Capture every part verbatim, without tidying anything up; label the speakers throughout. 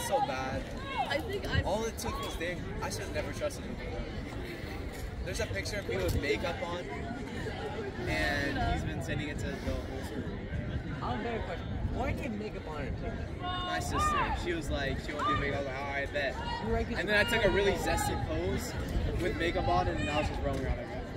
Speaker 1: so bad.
Speaker 2: I think I.
Speaker 1: All it took was they. I should have never trusted him. There's a picture of me with makeup on, and he's been sending it to the whole school.
Speaker 3: I'm very question. Why did you have makeup on her take that?
Speaker 1: My sister, she was like, she wanted to do makeup. I was like, all right, bet. And then I took a really zesty pose with makeup on, and I was just rolling around everywhere.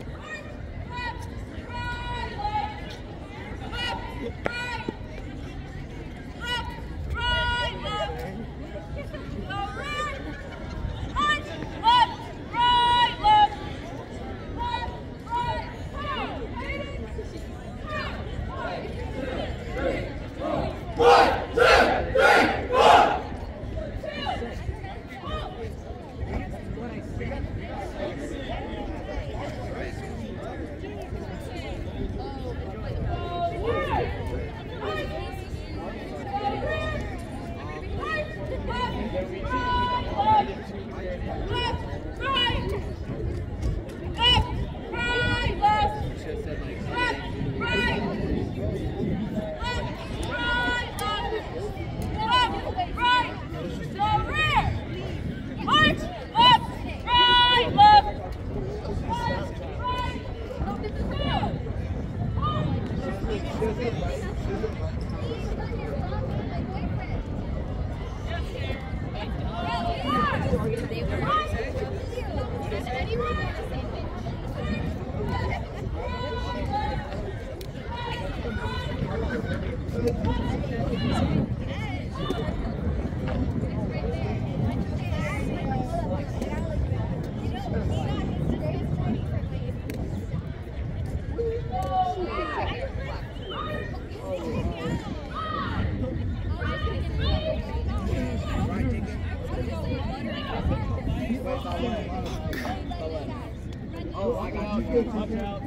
Speaker 3: Oh, I got you. Watch out.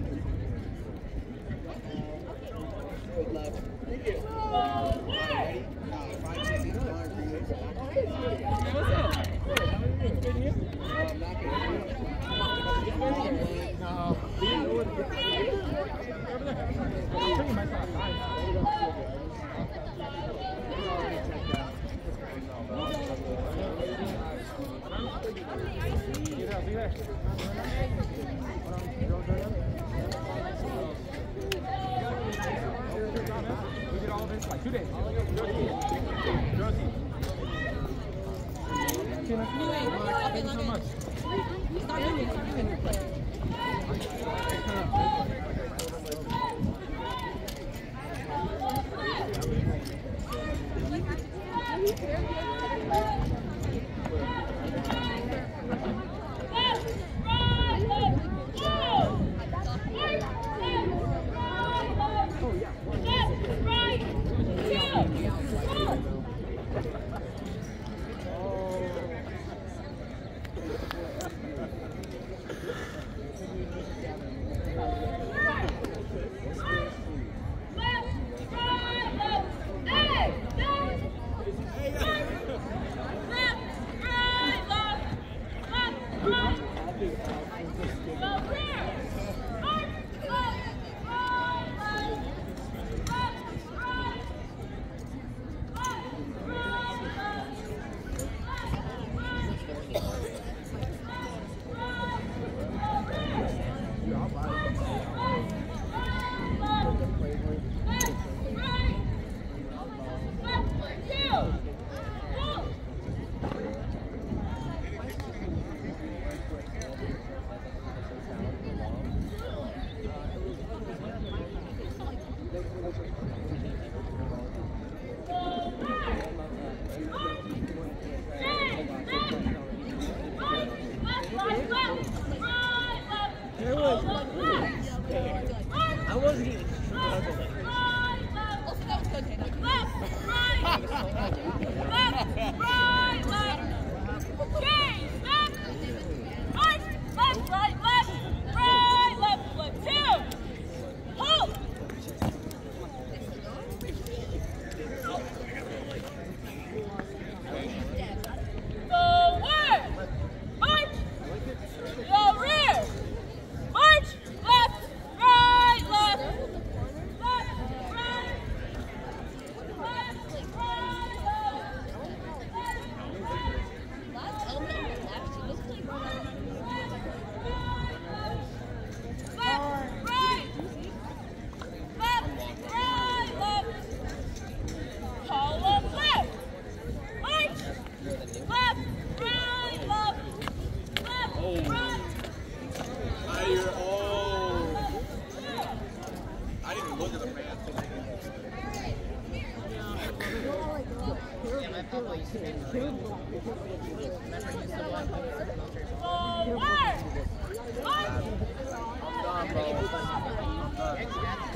Speaker 3: Good luck. Thank you. Ready? Five seconds. Hey, what's up? Good. How are you doing? Good, you? I'm not going to No.
Speaker 4: We did all of this like two days. Thank you so much.
Speaker 1: I'm done, bro. I'm done.